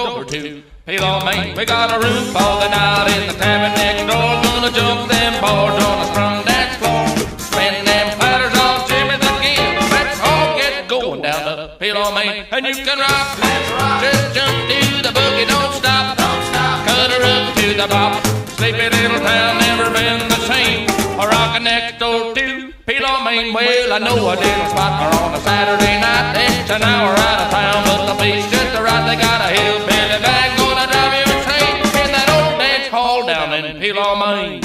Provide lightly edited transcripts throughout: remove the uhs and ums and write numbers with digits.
over to Pelo, Maine. We got a room for the night in the tavern next door. Gonna jump them boards on the scrum dance floor. Spin them platters on Jimmy's again. Let's all get going down to Pelo, Maine. And you can rock, just jump to the boogie, don't stop. Cut her up to the bop. Sleepy little town, never been the same. A rockin' next door to Pelo, Maine. Well, I know a little spot for on a Saturday night. It's an hour out of town, but the beach's just right. They got a hillbilly band gonna drive you insane in that old dance hall down in Pelo, Maine.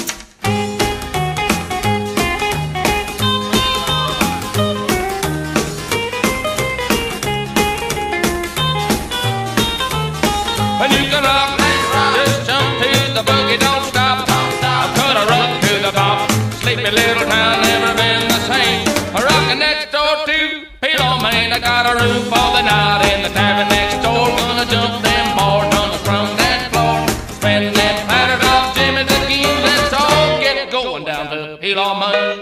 When you can rock, just jump to the boogie, don't stop. Cut a rug to the bop. Sleepy little town, never been the same. A rockin' next door to Pelo, Maine. I got a room for the night in the tavern next door. Gonna jump them boards on the scrum dance floor. Spin them platters off Jimmy's again. Let's all get going down to Pelo, Maine.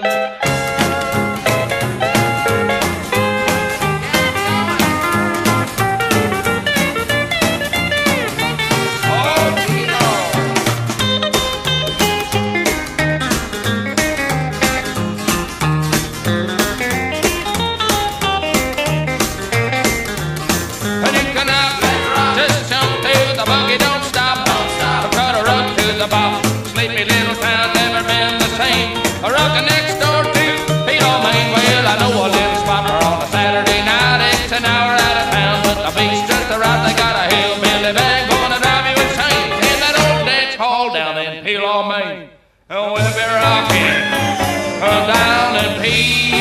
Sleepy little town, never been the same. A rockin' next door to Pelo, Maine. Well, I know a little spot for on a Saturday night. It's an hour out of town, but the beach's just right. They got a hillbilly band gonna drive you insane in that old dance hall down in Pelo, Maine. Oh, we'll be rockin' down in Pelo.